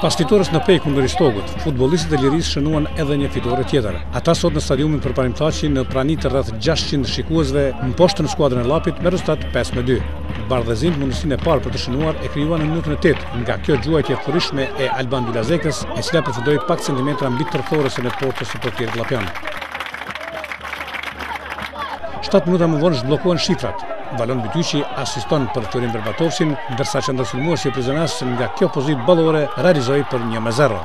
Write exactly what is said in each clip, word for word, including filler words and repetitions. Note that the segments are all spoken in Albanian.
Pas fitores në Pej kundër Istogut, futbollistët e Lirisë shënuan edhe një fitore tjetër. Ata sot në stadiumin përparimtaqi në prani të rreth gjashtëqind shikuesve në poshtë në skuadrën e Llapit me rezultat pesë me dy. Bardhëzimt mundësinë e parë për të shënuar e krijuan në minutën e tetë nga kjo gjuajtje furishme e Alban Dulazekës, e cila përfundoi pak centimetra mbi tërthorësin e portës së portierit llapian. shtatë minuta më vonë zhbllokuan shifrat. Valon Bytyqi asiston për Florin Berbatovsin, ndërsa qendrësulmuesi i Prizonas nga kjo pozitë ballore realizoi për një me zero.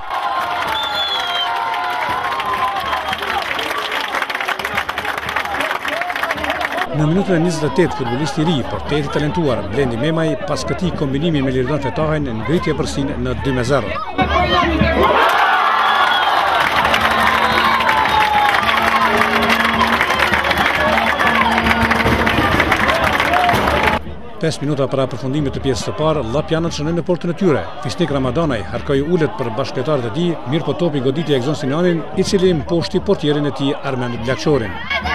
Në minutën e njëzet e tetë, futbollisti i ri, portieri i talentuar Blendi Memaj, pas këtij kombinimi me Liridon Fetahen, ngriti përsinë në dy me zero. pesë minuta para përfundimit të pjesës së parë, llapianët shënojnë në portën e tyre. Fisnik Ramadanaj harkoi ulet për bashkëtarët e tij, mirë po topi goditi Egzon Sinjanin, i cili mposhti portierin e tij Armend Blaqçorin.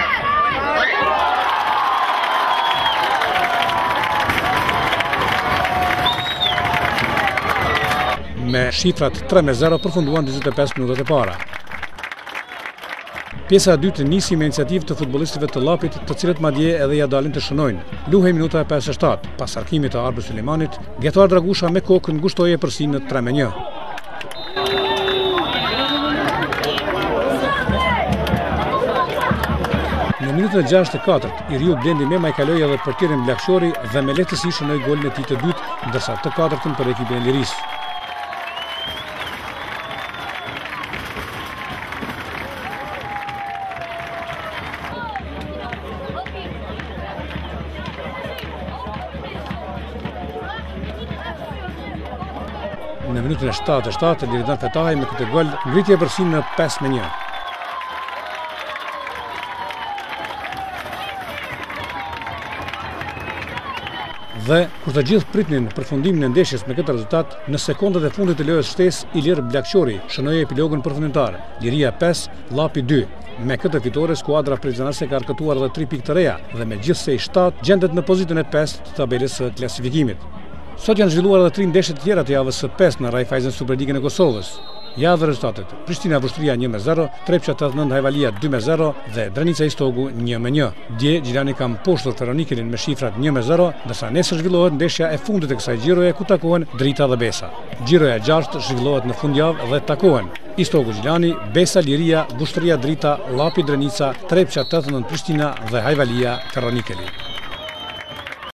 Me shifrat tre me zero përfunduan njëzet e pesë minutat e para. Pjesa e dytë nisi me iniciativë të futbollistëve të Llapit, të cilët madje edhe ja dalin të shënojnë. Luhej minuta e pesëdhjetë e shtatë, pas arkimit të Arbe Sulejmanit, Gjetuar Dragusha me kokën ngushtoi përsinë në tre me një. Në minutën e gjashtëdhjetë e katërt, i riu Blendi Memaj kaloi edhe portierin Blaqçori dhe me lehtësi shënoi golin e tij të dytë, ndërsa të katërtën për ekipin e Lirisë. Në minutën e shtatë e shtatë, Liridon Fetahen me këtë gol ngriti përsinë në pesë me një. Dhe kur të gjithë pritnin përfundimin e ndeshjes me këtë rezultat, në sekondat e fundit të lojës shtesë, Ilir Blaqçori shënoi epilogën përfundimtar. Liria pesë, Llapi dy. Me këtë fitore, skuadra prizonase ka arkëtuar edhe tri pikë të reja dhe me gjithsej shtatë gjendet në pozitën e pesë të tabelës së klasifikimit. Sot janë zhvilluar edhe tri ndeshje të tjera të javës së pesë në Raiffeisen Superligën e Kosovës. Ja dhe rezultatet: Prishtina Vushtria një me zero, Trepça tetëdhjetë e nëntë Hajvalia dy me zero dhe Drenica Istogu një me një. Dje Gjilani ka mposhtur Feronikelin me shifrat një me zero, ndërsa nesër zhvillohet ndeshja e fundit e kësaj xhiroje ku takohen Drita dhe Besa. Xhiroja e gjashtë zhvillohet në fundjavë dhe takohen Istogu Gjilani, Besa Liria, Vushtria Drita, Llapi Drenica, Trepça tetëdhjetë e nëntë Prishtina dhe Hajvalia Feronikeli.